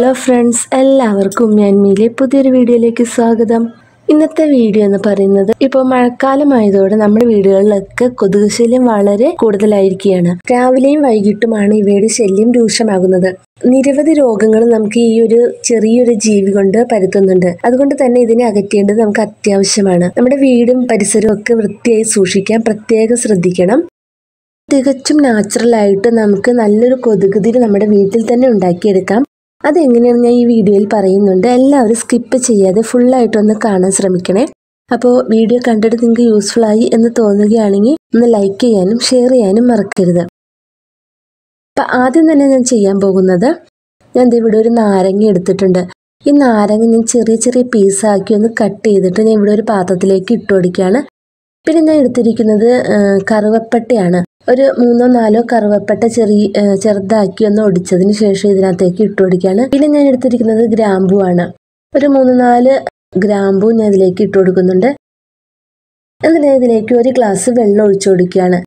Hello friends, എല്ലാവർക്കും ഉമ്യാൻമിയിലെ പുതിയൊരു വീഡിയോയിലേക്ക് സ്വാഗതം. ഇന്നത്തെ വീഡിയോ എന്ന് പറയുന്നത് ഇപ്പോൾ മഴക്കാലമായതോടെ നമ്മുടെ വീടുകളിലൊക്കെ കൊതുക് ശല്യം വളരെ കൂടുതലായിരിക്കുകയാണ്. രാവിലെയും വൈകിട്ടുമാണ് ഇവയുടെ ശല്യം രൂക്ഷമാകുന്നത്. നിരവധി രോഗങ്ങൾ നമുക്ക് ഈ ഒരു ചെറിയൊരു ജീവി കൊണ്ട് പരത്തുന്നുണ്ട്. അതുകൊണ്ട് തന്നെ ഇതിനെ അകറ്റേണ്ടത് നമുക്ക് അത്യാവശ്യമാണ്. നമ്മുടെ വീടും പരിസരവും ഒക്കെ വൃത്തിയായി സൂക്ഷിക്കാൻ പ്രത്യേകം ശ്രദ്ധിക്കണം. തികച്ചും നാച്ചുറലായിട്ട് നമുക്ക് നല്ലൊരു കൊതുക് തിരി നമ്മുടെ വീട്ടിൽ തന്നെ ഉണ്ടാക്കിയെടുക്കാം. അതെങ്ങനെയാണെന്ന് ഞാൻ ഈ വീഡിയോയിൽ പറയുന്നുണ്ട്. എല്ലാവരും സ്കിപ്പ് ചെയ്യാതെ ഫുള്ളായിട്ടൊന്ന് കാണാൻ ശ്രമിക്കണേ. അപ്പോൾ വീഡിയോ കണ്ടിട്ട് നിങ്ങൾക്ക് യൂസ്ഫുൾ ആയി എന്ന് തോന്നുകയാണെങ്കിൽ ഒന്ന് ലൈക്ക് ചെയ്യാനും ഷെയർ ചെയ്യാനും മറക്കരുത്. അപ്പം ആദ്യം തന്നെ ഞാൻ ചെയ്യാൻ പോകുന്നത്, ഞാൻ ഇവിടെ ഒരു നാരങ്ങ എടുത്തിട്ടുണ്ട്. ഈ നാരങ്ങ ഞാൻ ചെറിയ ചെറിയ പീസാക്കി ഒന്ന് കട്ട് ചെയ്തിട്ട് ഞാൻ ഇവിടെ ഒരു പാത്രത്തിലേക്ക് ഇട്ട് കൊടുക്കുകയാണ്. പിന്നെ ഞാൻ എടുത്തിരിക്കുന്നത് കറുവപ്പട്ടയാണ്. ഒരു 3-4 കറുവപ്പട്ട ചെറുതാക്കി ഒന്ന് ഒടിച്ചതിന് ശേഷം ഇതിനകത്തേക്ക് ഇട്ട് കൊടുക്കുകയാണ്. പിന്നെ ഞാൻ എടുത്തിരിക്കുന്നത് ഗ്രാമ്പൂ ആണ്. ഒരു 3-4 ഗ്രാമ്പൂ ഞാൻ ഇതിലേക്ക് ഇട്ട് കൊടുക്കുന്നുണ്ട്. എന്നിട്ട് ഞാൻ ഇതിലേക്ക് 1 ഗ്ലാസ് വെള്ളം ഒഴിച്ചു കൊടുക്കുകയാണ്.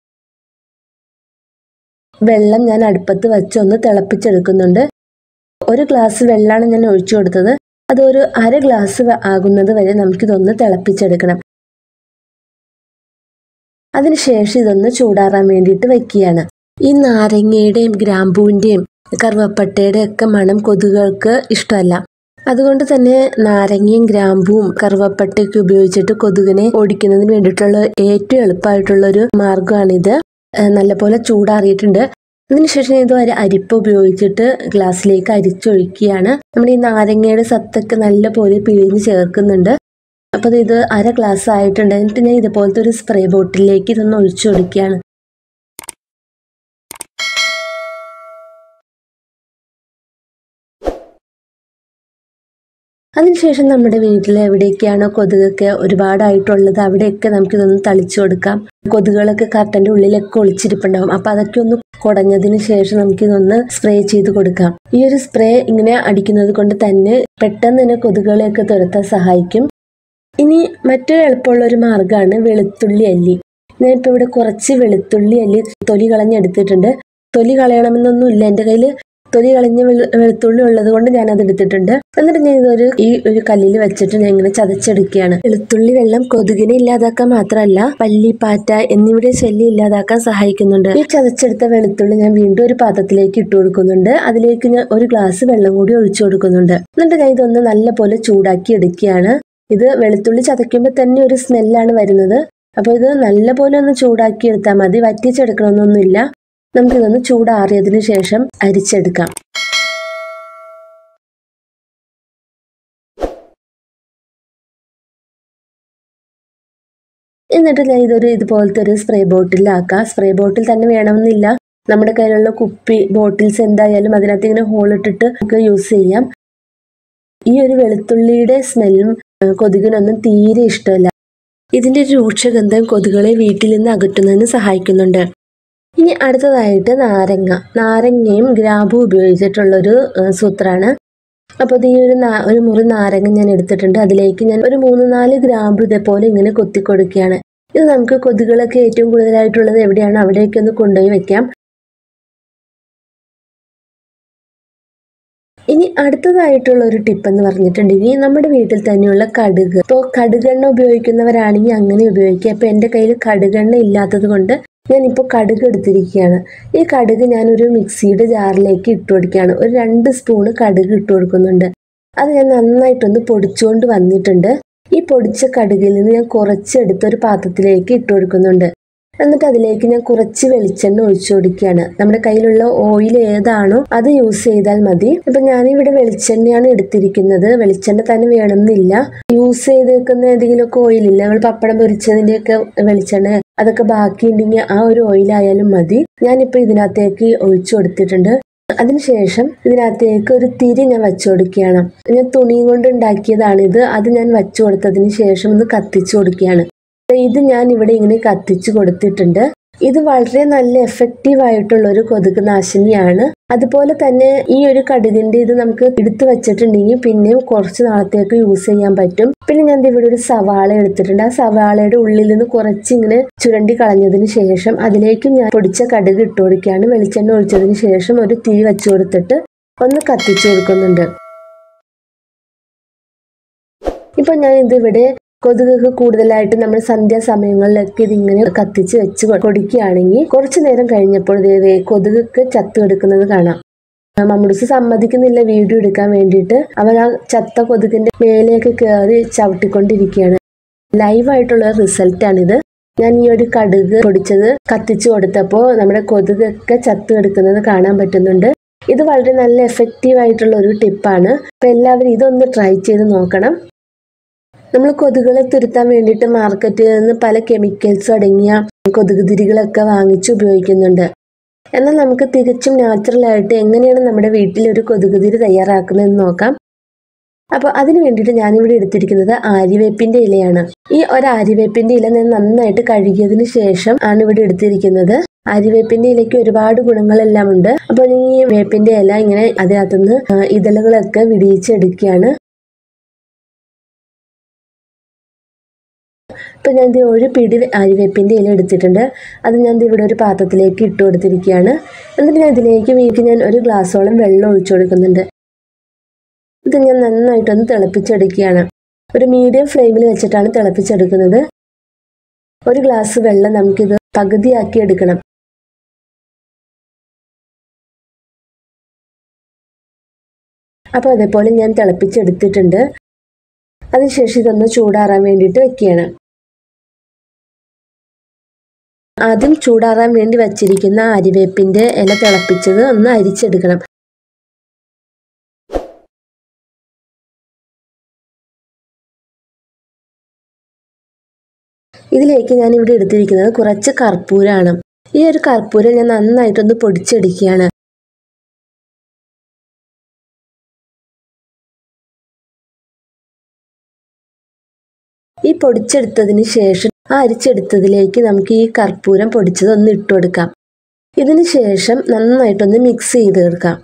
വെള്ളം ഞാൻ അടുപ്പത്ത് വെച്ച് ഒന്ന് തിളപ്പിച്ചെടുക്കുന്നുണ്ട്. 1 ഗ്ലാസ് വെള്ളമാണ് ഞാൻ ഒഴിച്ചു കൊടുത്തത്. അതൊരു 1/2 ഗ്ലാസ് ആകുന്നത് വരെ നമുക്കിതൊന്ന് തിളപ്പിച്ചെടുക്കണം. അതിനുശേഷം ഇതൊന്ന് ചൂടാറാൻ വേണ്ടിയിട്ട് വയ്ക്കുകയാണ്. ഈ നാരങ്ങയുടെയും ഗ്രാമ്പൂവിൻ്റെയും കറുവപ്പട്ടയുടെയും ഒക്കെ മണം കൊതുകുകൾക്ക് ഇഷ്ടമല്ല. അതുകൊണ്ട് തന്നെ നാരങ്ങയും ഗ്രാമ്പൂവും കറുവപ്പട്ടയൊക്കെ ഉപയോഗിച്ചിട്ട് കൊതുകിനെ ഓടിക്കുന്നതിന് വേണ്ടിയിട്ടുള്ള ഏറ്റവും എളുപ്പമായിട്ടുള്ളൊരു മാർഗമാണിത്. നല്ലപോലെ ചൂടാറിയിട്ടുണ്ട്. അതിനുശേഷം ഇത് ഒരു അരിപ്പ ഉപയോഗിച്ചിട്ട് ഗ്ലാസ്സിലേക്ക് അരിച്ചൊഴിക്കുകയാണ്. നമ്മുടെ ഈ നാരങ്ങയുടെ സത്തൊക്കെ നല്ലപോലെ പിഴിഞ്ഞ് ചേർക്കുന്നുണ്ട്. അപ്പോൾ ഇത് 1/2 ഗ്ലാസ് ആയിട്ടുണ്ട്. എന്നിട്ട് ഞാൻ ഇതുപോലത്തെ ഒരു സ്പ്രേ ബോട്ടിലേക്ക് ഇതൊന്ന് ഒഴിച്ചു കൊടുക്കുകയാണ്. അതിനുശേഷം നമ്മുടെ വീട്ടിൽ എവിടെയൊക്കെയാണോ കൊതുകൊക്കെ ഒരുപാടായിട്ടുള്ളത് അവിടെയൊക്കെ നമുക്കിതൊന്ന് തളിച്ചു കൊടുക്കാം. കൊതുകുകളൊക്കെ കർട്ടൻ്റെ ഉള്ളിലൊക്കെ ഒളിച്ചിരിപ്പുണ്ടാവും. അപ്പം അതൊക്കെ ഒന്ന് കുടഞ്ഞതിന് ശേഷം നമുക്കിതൊന്ന് സ്പ്രേ ചെയ്ത് കൊടുക്കാം. ഈ ഒരു സ്പ്രേ ഇങ്ങനെ അടിക്കുന്നത് കൊണ്ട് തന്നെ പെട്ടെന്ന് തന്നെ കൊതുകുകളെയൊക്കെ തുരത്താൻ സഹായിക്കും. ഇനി മറ്റൊരു എളുപ്പമുള്ളൊരു മാർഗ്ഗമാണ് വെളുത്തുള്ളി അല്ലി. ഞാനിപ്പോൾ ഇവിടെ കുറച്ച് വെളുത്തുള്ളി അല്ലി തൊലി കളഞ്ഞെടുത്തിട്ടുണ്ട്. തൊലി കളയണമെന്നൊന്നുമില്ല, എൻ്റെ കയ്യിൽ തൊലി കളഞ്ഞ വെളുത്തുള്ളി ഉള്ളത് കൊണ്ട് ഞാനത് എടുത്തിട്ടുണ്ട്. എന്നിട്ട് ഞാൻ ഈ ഒരു കല്ലിൽ വെച്ചിട്ട് ഞാൻ ഇങ്ങനെ ചതച്ചെടുക്കുകയാണ്. വെളുത്തുള്ളി വെള്ളം കൊതുകിനെ ഇല്ലാതാക്കാൻ മാത്രമല്ല പല്ലി, പാറ്റ എന്നിവയുടെ ശല്യം ഇല്ലാതാക്കാൻ സഹായിക്കുന്നുണ്ട്. ഈ ചതച്ചെടുത്ത വെളുത്തുള്ളി ഞാൻ വീണ്ടും ഒരു പാത്രത്തിലേക്ക് ഇട്ട് കൊടുക്കുന്നുണ്ട്. അതിലേക്ക് ഞാൻ 1 ഗ്ലാസ് വെള്ളം കൂടി ഒഴിച്ചു കൊടുക്കുന്നുണ്ട്. എന്നിട്ട് ഞാൻ ഇതൊന്ന് നല്ലപോലെ ചൂടാക്കി എടുക്കുകയാണ്. ഇത് വെളുത്തുള്ളി ചതയ്ക്കുമ്പോൾ തന്നെ ഒരു സ്മെല്ലാണ് വരുന്നത്. അപ്പോൾ ഇത് നല്ലപോലെ ഒന്ന് ചൂടാക്കി എടുത്താൽ മതി, വറ്റിച്ചെടുക്കണമെന്നൊന്നുമില്ല. നമുക്കിതൊന്ന് ചൂടാറിയതിനു ശേഷം അരിച്ചെടുക്കാം. എന്നിട്ട് ഞാൻ ഇതുപോലത്തെ ഒരു സ്പ്രേ ബോട്ടിലാക്കാം. സ്പ്രേ ബോട്ടിൽ തന്നെ വേണമെന്നില്ല, നമ്മുടെ കയ്യിലുള്ള കുപ്പി ബോട്ടിൽസ് എന്തായാലും അതിനകത്ത് ഇങ്ങനെ ഹോളിട്ടിട്ട് നമുക്ക് യൂസ് ചെയ്യാം. ഈ ഒരു വെളുത്തുള്ളിയുടെ സ്മെല്ലും കൊതുകിനൊന്നും തീരെ ഇഷ്ടമല്ല. ഇതിൻ്റെ രൂക്ഷഗന്ധം കൊതുകുകളെ വീട്ടിൽ നിന്ന് അകറ്റുന്നതിന് സഹായിക്കുന്നുണ്ട്. ഇനി അടുത്തതായിട്ട് നാരങ്ങയും ഗ്രാമ്പും ഉപയോഗിച്ചിട്ടുള്ളൊരു സൂത്രമാണ്. അപ്പോൾ ഇത് ഈ ഒരു മുറി നാരങ്ങ ഞാൻ എടുത്തിട്ടുണ്ട്. അതിലേക്ക് ഞാൻ ഒരു 3-4 ഗ്രാമ്പു ഇതേപോലെ ഇങ്ങനെ കൊത്തി കൊടുക്കുകയാണ്. ഇത് നമുക്ക് കൊതുകുകളൊക്കെ ഏറ്റവും കൂടുതലായിട്ടുള്ളത് എവിടെയാണ് അവിടേക്ക് ഒന്ന് കൊണ്ടുപോയി വെക്കാം. ഇനി അടുത്തതായിട്ടുള്ള ഒരു ടിപ്പ് എന്ന് പറഞ്ഞിട്ടുണ്ടെങ്കിൽ നമ്മുടെ വീട്ടിൽ തന്നെയുള്ള കടുക്. ഇപ്പോൾ കടുകെണ്ണ ഉപയോഗിക്കുന്നവരാണെങ്കിൽ അങ്ങനെ ഉപയോഗിക്കുക. അപ്പോൾ എൻ്റെ കയ്യിൽ കടുകെണ്ണ ഇല്ലാത്തത് കൊണ്ട് ഞാനിപ്പോൾ കടുക് എടുത്തിരിക്കുകയാണ്. ഈ കടുക് ഞാനൊരു മിക്സിയുടെ ജാറിലേക്ക് ഇട്ട് കൊടുക്കുകയാണ്. ഒരു 2 സ്പൂണ് കടുക് ഇട്ട് കൊടുക്കുന്നുണ്ട്. അത് ഞാൻ നന്നായിട്ടൊന്ന് പൊടിച്ചുകൊണ്ട് വന്നിട്ടുണ്ട്. ഈ പൊടിച്ച കടുകിൽ നിന്ന് ഞാൻ കുറച്ചെടുത്ത് ഒരു പാത്രത്തിലേക്ക് ഇട്ട് കൊടുക്കുന്നുണ്ട്. എന്നിട്ട് അതിലേക്ക് ഞാൻ കുറച്ച് വെളിച്ചെണ്ണ ഒഴിച്ചു കൊടുക്കുകയാണ്. നമ്മുടെ കയ്യിലുള്ള ഓയിൽ ഏതാണോ അത് യൂസ് ചെയ്താൽ മതി. ഇപ്പൊ ഞാനിവിടെ വെളിച്ചെണ്ണയാണ് എടുത്തിരിക്കുന്നത്. വെളിച്ചെണ്ണ തന്നെ വേണമെന്നില്ല. യൂസ് ചെയ്തേക്കുന്ന ഏതെങ്കിലുമൊക്കെ ഓയിലില്ല, നമ്മൾ പപ്പടം പൊരിച്ചതിൻ്റെയൊക്കെ വെളിച്ചെണ്ണ അതൊക്കെ ബാക്കിയുണ്ടെങ്കിൽ ആ ഒരു ഓയിലായാലും മതി. ഞാനിപ്പോൾ ഇതിനകത്തേക്ക് ഒഴിച്ചു കൊടുത്തിട്ടുണ്ട്. അതിനുശേഷം ഇതിനകത്തേക്ക് ഒരു തിരി ഞാൻ വച്ചു കൊടുക്കുകയാണ്. ഞാൻ തുണി കൊണ്ട് ഉണ്ടാക്കിയതാണിത്. അത് ഞാൻ വച്ചു കൊടുത്തതിന് ശേഷം ഒന്ന് കത്തിച്ചു കൊടുക്കുകയാണ്. ഇത് ഞാൻ ഇവിടെ ഇങ്ങനെ കത്തിച്ചു കൊടുത്തിട്ടുണ്ട്. ഇത് വളരെ നല്ല എഫക്റ്റീവ് ആയിട്ടുള്ള ഒരു കൊതുക് നാശിനിയാണ്. അതുപോലെ തന്നെ ഈ ഒരു കടുകിന്റെ ഇത് നമുക്ക് എടുത്തു വെച്ചിട്ടുണ്ടെങ്കിൽ പിന്നെ കുറച്ച് നാളത്തേക്ക് യൂസ് ചെയ്യാൻ പറ്റും. പിന്നെ ഞാൻ ഇവിടെ ഒരു സവാള എടുത്തിട്ടുണ്ട്. ആ സവാളയുടെ ഉള്ളിൽ നിന്ന് കുറച്ച് ഇങ്ങനെ ചുരണ്ടി കളഞ്ഞതിന് ശേഷം അതിലേക്ക് ഞാൻ പൊടിച്ച കടുക് ഇട്ട് കൊടുക്കുകയാണ്. വെളിച്ചെണ്ണ ഒഴിച്ചതിന് ശേഷം ഒരു തീ വെച്ചു കൊടുത്തിട്ട് ഒന്ന് കത്തിച്ചു കൊടുക്കുന്നുണ്ട്. ഇപ്പൊ ഞാൻ ഇതിവിടെ കൊതുക് കൂടുതലായിട്ട് നമ്മൾ സന്ധ്യാസമയങ്ങളിലൊക്കെ ഇതിങ്ങനെ കത്തിച്ച് വെച്ച് കൊടുക്കുകയാണെങ്കിൽ കുറച്ചു നേരം കഴിഞ്ഞപ്പോൾ കൊതുകൊക്കെ ചത്തുകിടക്കുന്നത് കാണാം. മമ്മൂസ് സമ്മതിക്കുന്നില്ല വീഡിയോ എടുക്കാൻ വേണ്ടിയിട്ട്. അവൻ ആ ചത്ത കൊതുകിന്റെ മേലേക്ക് കയറി ചവിട്ടിക്കൊണ്ടിരിക്കുകയാണ്. ലൈവായിട്ടുള്ള റിസൾട്ടാണിത്. ഞാൻ ഈ ഒരു കടുക് പൊടിച്ചത് കത്തിച്ചു കൊടുത്തപ്പോൾ നമ്മുടെ കൊതുകൊക്കെ ചത്തുകിടക്കുന്നത് കാണാൻ പറ്റുന്നുണ്ട്. ഇത് വളരെ നല്ല എഫക്റ്റീവ് ആയിട്ടുള്ള ഒരു ടിപ്പാണ്. അപ്പൊ എല്ലാവരും ഇതൊന്ന് ട്രൈ ചെയ്ത് നോക്കണം. നമ്മൾ കൊതുകുകളെ തുരത്താൻ വേണ്ടിയിട്ട് മാർക്കറ്റിൽ നിന്ന് പല കെമിക്കൽസും അടങ്ങിയ കൊതുക് തിരികളൊക്കെ വാങ്ങിച്ച് ഉപയോഗിക്കുന്നുണ്ട്. എന്നാൽ നമുക്ക് തികച്ചും നാച്ചുറലായിട്ട് എങ്ങനെയാണ് നമ്മുടെ വീട്ടിൽ ഒരു കൊതുക് തിരി തയ്യാറാക്കുന്നതെന്ന് നോക്കാം. അപ്പോൾ അതിന് വേണ്ടിയിട്ട് ഞാനിവിടെ എടുത്തിരിക്കുന്നത് ആര്യവേപ്പിന്റെ ഇലയാണ്. ഈ ഒരു ആര്യവേപ്പിന്റെ ഇല ഞാൻ നന്നായിട്ട് കഴുകിയതിന് ശേഷം ആണ് ഇവിടെ എടുത്തിരിക്കുന്നത്. ആര്യവേപ്പിന്റെ ഇലയ്ക്ക് ഒരുപാട് ഗുണങ്ങളെല്ലാം ഉണ്ട്. അപ്പോൾ ഈ വേപ്പിന്റെ ഇല ഇങ്ങനെ അതിനകത്തുനിന്ന് ഇതളുകളൊക്കെ വിടിയിച്ചെടുക്കുകയാണ്. ഇപ്പൊ ഞാൻ ഒരു പിടി ആര്യവേപ്പിന്റെ ഇല എടുത്തിട്ടുണ്ട്. അത് ഞാൻ ഇവിടെ ഒരു പാത്രത്തിലേക്ക് ഇട്ട് കൊടുത്തിരിക്കുകയാണ്. എന്നിട്ട് ഞാൻ ഇതിലേക്ക് ഞാൻ ഒരു ഗ്ലാസോളം വെള്ളം ഒഴിച്ചു കൊടുക്കുന്നുണ്ട്. ഇത് ഞാൻ നന്നായിട്ടൊന്ന് തിളപ്പിച്ചെടുക്കുകയാണ്. ഒരു മീഡിയം ഫ്ലെയിമിൽ വെച്ചിട്ടാണ് തിളപ്പിച്ചെടുക്കുന്നത്. ഒരു ഗ്ലാസ് വെള്ളം നമുക്കിത് പകുതിയാക്കി എടുക്കണം. അപ്പോൾ അതേപോലെ ഞാൻ തിളപ്പിച്ചെടുത്തിട്ടുണ്ട്. അതിനുശേഷം ഇതൊന്ന് ചൂടാറാൻ വേണ്ടിയിട്ട് വെക്കുകയാണ്. ആദ്യം ചൂടാറാൻ വേണ്ടി വച്ചിരിക്കുന്ന ആര്യവേപ്പിന്റെ ഇല തിളപ്പിച്ചത് ഒന്ന് അരിച്ചെടുക്കണം. ഇതിലേക്ക് ഞാൻ ഇവിടെ എടുത്തിരിക്കുന്നത് കുറച്ച് കർപ്പൂരമാണ്. ഈ ഒരു കർപ്പൂരം ഞാൻ നന്നായിട്ടൊന്ന് പൊടിച്ചെടുക്കുകയാണ്. ഈ പൊടിച്ചെടുത്തതിന് ശേഷം അരിച്ചെടുത്തതിലേക്ക് നമുക്ക് ഈ കർപ്പൂരം പൊടിച്ചത് ഒന്ന് ഇട്ട് കൊടുക്കാം. ഇതിന് ശേഷം നന്നായിട്ടൊന്ന് മിക്സ് ചെയ്ത് എടുക്കാം.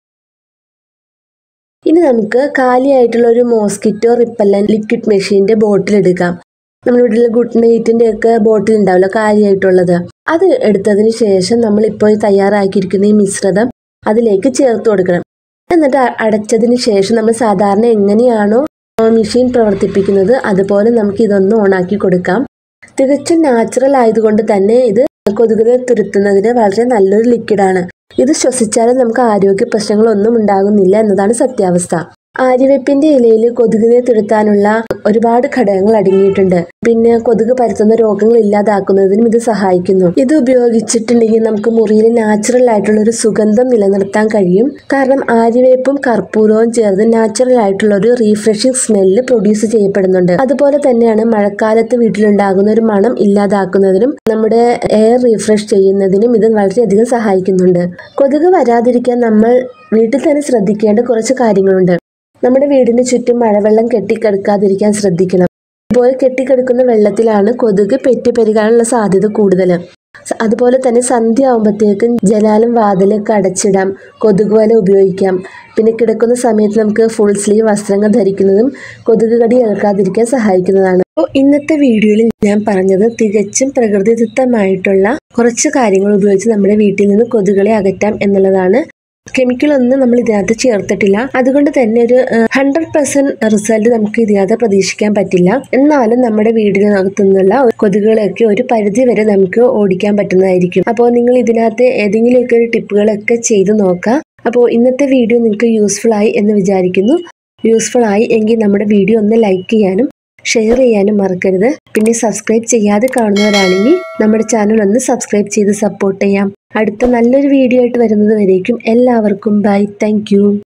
ഇനി നമുക്ക് കാലിയായിട്ടുള്ള ഒരു മോസ്കിറ്റോ റിപ്പല്ലന്റ് ലിക്വിഡ് മെഷീന്റെ ബോട്ടിൽ എടുക്കാം. നമ്മുടെ വീട്ടിൽ ഗുഡ് നൈറ്റിന്റെ ഒക്കെ ബോട്ടിൽ ഉണ്ടാവില്ല കാലിയായിട്ടുള്ളത്. അത് എടുത്തതിന് ശേഷം നമ്മളിപ്പോൾ തയ്യാറാക്കിയിരിക്കുന്ന ഈ മിശ്രിതം അതിലേക്ക് ചേർത്ത് കൊടുക്കണം. എന്നിട്ട് അടച്ചതിന് ശേഷം നമ്മൾ സാധാരണ എങ്ങനെയാണോ മെഷീൻ പ്രവർത്തിപ്പിക്കുന്നത് അതുപോലെ നമുക്ക് ഇതൊന്ന് ഓണാക്കി കൊടുക്കാം. തികച്ചും നാച്ചുറൽ ആയതുകൊണ്ട് തന്നെ ഇത് കൊതുകിനെ തുരത്തുന്നതിന് വളരെ നല്ലൊരു ലിക്വിഡാണ്. ഇത് ശ്വസിച്ചാലും നമുക്ക് ആരോഗ്യ പ്രശ്നങ്ങളൊന്നും ഉണ്ടാകുന്നില്ല എന്നതാണ് സത്യാവസ്ഥ. ആര്യവേപ്പിന്റെ ഇലയിൽ കൊതുകിനെ തുരത്താനുള്ള ഒരുപാട് ഘടകങ്ങൾ അടങ്ങിയിട്ടുണ്ട്. പിന്നെ കൊതുക് പരത്തുന്ന രോഗങ്ങൾ ഇല്ലാതാക്കുന്നതിനും ഇത് സഹായിക്കുന്നു. ഇത് ഉപയോഗിച്ചിട്ടുണ്ടെങ്കിൽ നമുക്ക് മുറിയിൽ നാച്ചുറൽ ആയിട്ടുള്ള ഒരു സുഗന്ധം നിലനിർത്താൻ കഴിയും. കാരണം ആര്യവേപ്പും കർപ്പൂരവും ചേർന്ന് നാച്ചുറൽ ആയിട്ടുള്ള ഒരു റീഫ്രഷിംഗ് സ്മെല്ല് പ്രൊഡ്യൂസ് ചെയ്യപ്പെടുന്നുണ്ട്. അതുപോലെ തന്നെയാണ് മഴക്കാലത്ത് വീട്ടിലുണ്ടാകുന്ന ഒരു മണം ഇല്ലാതാക്കുന്നതിനും നമ്മുടെ എയർ റീഫ്രഷ് ചെയ്യുന്നതിനും ഇത് വളരെയധികം സഹായിക്കുന്നുണ്ട്. കൊതുക് വരാതിരിക്കാൻ നമ്മൾ വീട്ടിൽ തന്നെ ശ്രദ്ധിക്കേണ്ട കുറച്ച് കാര്യങ്ങളുണ്ട്. നമ്മുടെ വീടിന് ചുറ്റും മഴവെള്ളം കെട്ടിക്കിടക്കാതിരിക്കാൻ ശ്രദ്ധിക്കണം. അതുപോലെ കെട്ടിക്കിടക്കുന്ന വെള്ളത്തിലാണ് കൊതുക് പെറ്റുപെരുകാനുള്ള സാധ്യത കൂടുതൽ. അതുപോലെ തന്നെ സന്ധ്യ ആകുമ്പോഴത്തേക്കും ജനാലും വാതിലൊക്കെ അടച്ചിടാം. കൊതുക് വല ഉപയോഗിക്കാം. പിന്നെ കിടക്കുന്ന സമയത്ത് നമുക്ക് ഫുൾ സ്ലീവ് വസ്ത്രങ്ങൾ ധരിക്കുന്നതും കൊതുക് കടി ഏൽക്കാതിരിക്കാൻ സഹായിക്കുന്നതാണ്. അപ്പോൾ ഇന്നത്തെ വീഡിയോയിൽ ഞാൻ പറഞ്ഞത് തികച്ചും പ്രകൃതിദത്തമായിട്ടുള്ള കുറച്ച് കാര്യങ്ങൾ ഉപയോഗിച്ച് നമ്മുടെ വീട്ടിൽ നിന്ന് കൊതുകുകളെ അകറ്റാം എന്നുള്ളതാണ്. കെമിക്കലൊന്നും നമ്മൾ ഇതിനകത്ത് ചേർത്തിട്ടില്ല. അതുകൊണ്ട് തന്നെ ഒരു 100% റിസൾട്ട് നമുക്ക് ഇതിനകത്ത് പ്രതീക്ഷിക്കാൻ പറ്റില്ല. എന്നാലും നമ്മുടെ വീടിനകത്തു നിന്നുള്ള കൊതുകുകളൊക്കെ ഒരു പരിധി വരെ നമുക്ക് ഓടിക്കാൻ പറ്റുന്നതായിരിക്കും. അപ്പോൾ നിങ്ങൾ ഇതിനകത്ത് ഏതെങ്കിലുമൊക്കെ ഒരു ടിപ്പുകളൊക്കെ ചെയ്ത് നോക്കുക. അപ്പോൾ ഇന്നത്തെ വീഡിയോ നിങ്ങൾക്ക് യൂസ്ഫുൾ ആയി എന്ന് വിചാരിക്കുന്നു. യൂസ്ഫുൾ ആയി എങ്കിൽ നമ്മുടെ വീഡിയോ ഒന്ന് ലൈക്ക് ചെയ്യാനും ഷെയർ ചെയ്യാനും മറക്കരുത്. പിന്നെ സബ്സ്ക്രൈബ് ചെയ്യാതെ കാണുന്നവരാണെങ്കിൽ നമ്മുടെ ചാനൽ ഒന്ന് സബ്സ്ക്രൈബ് ചെയ്ത് സപ്പോർട്ട് ചെയ്യാം. അടുത്ത നല്ലൊരു വീഡിയോ ആയിട്ട് വരുന്നത് വരേക്കും എല്ലാവർക്കും ബൈ. Thank you.